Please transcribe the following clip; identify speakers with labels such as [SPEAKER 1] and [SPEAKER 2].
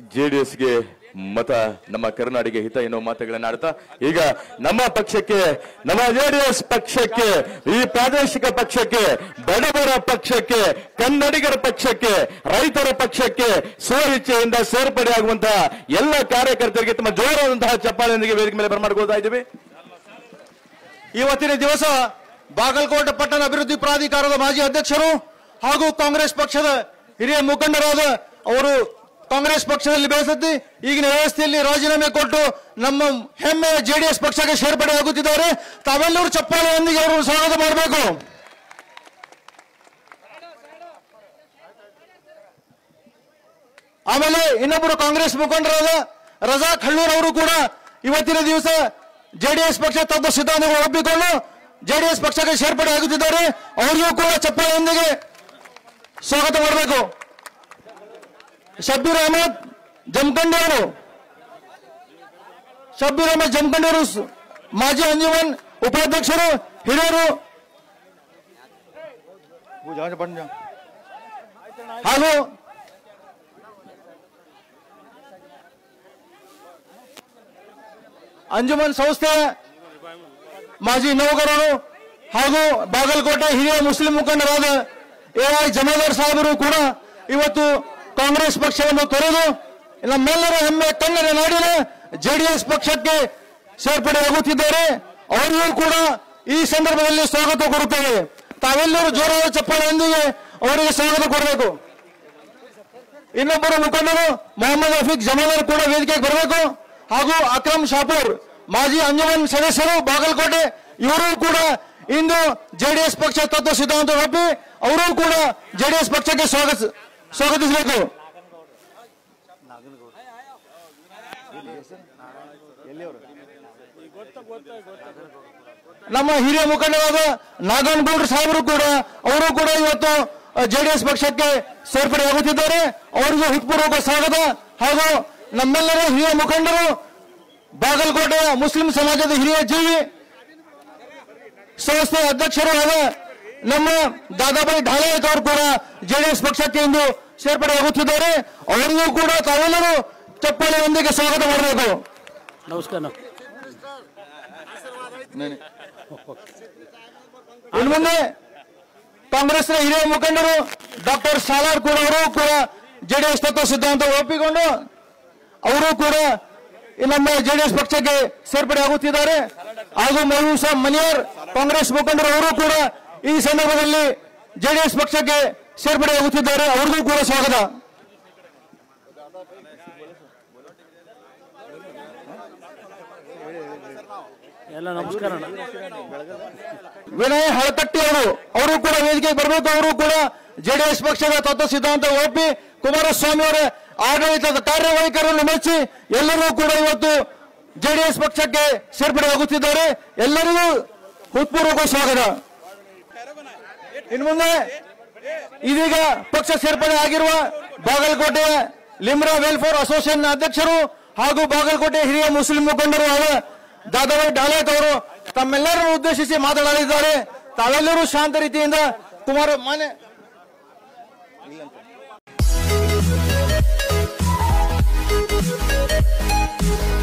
[SPEAKER 1] ಜೆಡಿಎಸ್ಗೆ ಮತ ನಮ್ಮ ಕರ್ನಾಟಕ ಹಿತ ಎನ್ನುವ ಮಾತುಗಳನ್ನು ಆಡ್ತಾ ಈಗ ನಮ್ಮ ಪಕ್ಷಕ್ಕೆ ನಮ್ಮ ಜೆಡಿಎಸ್ ಪಕ್ಷಕ್ಕೆ ಈ ಪ್ರಾದೇಶಿಕ ಪಕ್ಷಕ್ಕೆ ಬಡವರ ಪಕ್ಷಕ್ಕೆ ಕನ್ನಡಿಗರ ಪಕ್ಷಕ್ಕೆ ರೈತರ ಪಕ್ಷಕ್ಕೆ ಸ್ವಇಚ್ಛೆಯಿಂದ ಸೇರ್ಪಡೆಯಾಗುವಂತಹ ಎಲ್ಲ ಕಾರ್ಯಕರ್ತರಿಗೆ ತಮ್ಮ ಜೋರಾದಂತಹ ಚಪ್ಪಾಳೆಯೊಂದಿಗೆ ವೇದಿಕೆ ಮೇಲೆ ಬರಮಾಡ್ಕೊಳ್ತಾ ಇದ್ದೀವಿ.
[SPEAKER 2] ಇವತ್ತಿನ ದಿವಸ ಬಾಗಲಕೋಟೆ ಪಟ್ಟಣ ಅಭಿವೃದ್ಧಿ ಪ್ರಾಧಿಕಾರದ ಮಾಜಿ ಅಧ್ಯಕ್ಷರು ಹಾಗೂ ಕಾಂಗ್ರೆಸ್ ಪಕ್ಷದ ಹಿರಿಯ ಮುಖಂಡರಾದ ಅವರು ಕಾಂಗ್ರೆಸ್ ಪಕ್ಷದಲ್ಲಿ ಬೆಳೆಸತ್ತಿ ಈಗಿನ ವ್ಯವಸ್ಥೆಯಲ್ಲಿ ರಾಜೀನಾಮೆ ಕೊಟ್ಟು ನಮ್ಮ ಹೆಮ್ಮೆಯ ಜೆಡಿಎಸ್ ಪಕ್ಷಕ್ಕೆ ಸೇರ್ಪಡೆಯಾಗುತ್ತಿದ್ದಾರೆ. ತಾವೆಲ್ಲರೂ ಚಪ್ಪಾಳೆಯೊಂದಿಗೆ ಅವರು ಸ್ವಾಗತ ಮಾಡಬೇಕು. ಆಮೇಲೆ ಇನ್ನೊಬ್ಬರು ಕಾಂಗ್ರೆಸ್ ಮುಖಂಡರಾದ ರಜಾಕ್ ಹಳ್ಳೂರ್ ಅವರು ಕೂಡ ಇವತ್ತಿನ ದಿವಸ ಜೆಡಿಎಸ್ ಪಕ್ಷ ತಮ್ಮ ಸಿದ್ಧಾಂತಗಳು ಒಪ್ಪಿಕೊಂಡು ಜೆಡಿಎಸ್ ಪಕ್ಷಕ್ಕೆ ಸೇರ್ಪಡೆ ಆಗುತ್ತಿದ್ದಾರೆ. ಅವರಿಗೂ ಕೂಡ ಚಪ್ಪಾಳೆಯೊಂದಿಗೆ ಸ್ವಾಗತ ಮಾಡಬೇಕು. ಶಬ್ಬೀರ್ ಅಹಮದ್ ಜಮಖಂಡಿ ಅವರು ಮಾಜಿ ಅಂಜುಮನ್ ಉಪಾಧ್ಯಕ್ಷರು ಹಿರಿಯರು ಹಾಗೂ ಅಂಜುಮನ್ ಸಂಸ್ಥೆಯ ಮಾಜಿ ನೌಕರರು ಹಾಗೂ ಬಾಗಲಕೋಟೆ ಹಿರಿಯ ಮುಸ್ಲಿಂ ಮುಖಂಡರಾದ ಎಐ ಜಮಾದಾರ್ ಸಾಹೇಬರು ಕೂಡ ಇವತ್ತು ಕಾಂಗ್ರೆಸ್ ಪಕ್ಷವನ್ನು ತೊರೆದು ನಮ್ಮೆಲ್ಲರ ಹೆಮ್ಮೆ ಕನ್ನಡ ನಾಡಿನ ಜೆಡಿಎಸ್ ಪಕ್ಷಕ್ಕೆ ಸೇರ್ಪಡೆಯಾಗುತ್ತಿದ್ದಾರೆ. ಅವರಿಗೂ ಕೂಡ ಈ ಸಂದರ್ಭದಲ್ಲಿ ಸ್ವಾಗತ ಕೊಡುತ್ತೇವೆ. ತಾವೆಲ್ಲರೂ ಜೋರಾದ ಚಪ್ಪಾಳೆಯೊಂದಿಗೆ ಅವರಿಗೆ ಸ್ವಾಗತ ಕೊಡಬೇಕು. ಇನ್ನೊಬ್ಬರು ಮುಖಂಡರು ಮೊಹಮ್ಮದ್ ರಫೀಕ್ ಜಮಾದಾರ್ ಕೂಡ ವೇದಿಕೆಗೆ ಬರಬೇಕು. ಹಾಗೂ ಅಕ್ರಮ್ ಶಾಪೂರ್ ಮಾಜಿ ಅಂಜುಮನ್ ಸದಸ್ಯರು ಬಾಗಲಕೋಟೆ ಇವರು ಕೂಡ ಇಂದು ಜೆಡಿಎಸ್ ಪಕ್ಷ ತತ್ವ ಸಿದ್ಧಾಂತ ಒಪ್ಪಿ ಅವರು ಕೂಡ ಜೆಡಿಎಸ್ ಪಕ್ಷಕ್ಕೆ ಸ್ವಾಗತಿಸಬೇಕು. ನಮ್ಮ ಹಿರಿಯ ಮುಖಂಡರಾದ ನಾಗನಗೌಡ್ರ ಸಾಹೇಬರು ಕೂಡ ಅವರು ಕೂಡ ಇವತ್ತು ಜೆಡಿಎಸ್ ಪಕ್ಷಕ್ಕೆ ಸೇರ್ಪಡೆಯಾಗುತ್ತಿದ್ದಾರೆ. ಅವರಿಗೂ ಹೃತ್ಪೂರ್ವಕ ಸ್ವಾಗತ. ಹಾಗೂ ನಮ್ಮೆಲ್ಲರ ಹಿರಿಯ ಮುಖಂಡರು ಬಾಗಲಕೋಟೆಯ ಮುಸ್ಲಿಂ ಸಮಾಜದ ಹಿರಿಯ ಜೀವಿ ಸಂಸ್ಥೆಯ ಅಧ್ಯಕ್ಷರು ಆದ ನಮ್ಮ ದಾದಾಬಾಯಿ ಢಾಲೇತ್ ಅವರು ಕೂಡ ಜೆಡಿಎಸ್ ಪಕ್ಷಕ್ಕೆ ಇಂದು ಸೇರ್ಪಡೆಯಾಗುತ್ತಿದ್ದಾರೆ. ಅವರಿಗೂ ಕೂಡ ತಾವೆಲ್ಲರೂ ಚಪ್ಪಾಳೆಯೊಂದಿಗೆ ಸ್ವಾಗತ ಮಾಡಬೇಕು.
[SPEAKER 3] ನಮಸ್ಕಾರ.
[SPEAKER 2] ಇನ್ನು ಮುಂದೆ ಕಾಂಗ್ರೆಸ್ನ ಹಿರಿಯ ಮುಖಂಡರು ಡಾಕ್ಟರ್ ಸಾಲಾರ್ ಕೂಡ ಅವರು ಕೂಡ ಜೆಡಿಎಸ್ ತತ್ವ ಸಿದ್ಧಾಂತ ಒಪ್ಪಿಕೊಂಡು ಅವರು ಕೂಡ ನಮ್ಮ ಜೆಡಿಎಸ್ ಪಕ್ಷಕ್ಕೆ ಸೇರ್ಪಡೆಯಾಗುತ್ತಿದ್ದಾರೆ. ಹಾಗೂ ಮಹಬೂಬ್ ಸಾಬ್ ಮನಿಯಾರ್ ಕಾಂಗ್ರೆಸ್ ಮುಖಂಡರು ಅವರು ಕೂಡ ಈ ಸಂದರ್ಭದಲ್ಲಿ ಜೆಡಿಎಸ್ ಪಕ್ಷಕ್ಕೆ ಸೇರ್ಪಡೆಯಾಗುತ್ತಿದ್ದಾರೆ. ಅವರಿಗೂ ಕೂಡ ಸ್ವಾಗತ.
[SPEAKER 3] ಎಲ್ಲ ನಮಸ್ಕಾರ.
[SPEAKER 2] ವಿನಯ್ ಹಳಕಟ್ಟಿ ಅವರು ಕೂಡ ವೇದಿಕೆಗೆ ಬರಬೇಕು. ಅವರು ಕೂಡ ಜೆಡಿಎಸ್ ಪಕ್ಷದ ತತ್ವ ಸಿದ್ಧಾಂತ ಒಪ್ಪಿ ಕುಮಾರಸ್ವಾಮಿ ಅವರ ಆಡಳಿತದ ಕಾರ್ಯವೈಖರಿಯನ್ನು ಮೆಚ್ಚಿ ಎಲ್ಲರೂ ಕೂಡ ಇವತ್ತು ಜೆಡಿಎಸ್ ಪಕ್ಷಕ್ಕೆ ಸೇರ್ಪಡೆಯಾಗುತ್ತಿದ್ದಾರೆ. ಎಲ್ಲರಿಗೂ ಹೃತ್ಪೂರ್ವಕ ಸ್ವಾಗತ. ಇನ್ನು ಮುಂದೆ ಇದೀಗ ಪಕ್ಷ ಸೇರ್ಪಡೆ ಆಗಿರುವ ಬಾಗಲಕೋಟೆಯ ಲಿಮ್ರಾ ವೆಲ್ಫೇರ್ ಅಸೋಸಿಯೇಷನ್ ಅಧ್ಯಕ್ಷರು ಹಾಗೂ ಬಾಗಲಕೋಟೆ ಹಿರಿಯ ಮುಸ್ಲಿಂ ಮುಖಂಡರು ಆದ ದಾದಾಬಾಯಿ ಢಾಲೇತ್ ಅವರು ತಮ್ಮೆಲ್ಲರನ್ನು ಉದ್ದೇಶಿಸಿ ಮಾತನಾಡಲಿದ್ದಾರೆ. ತಾವೆಲ್ಲರೂ ಶಾಂತ ರೀತಿಯಿಂದ ಕುಮಾರ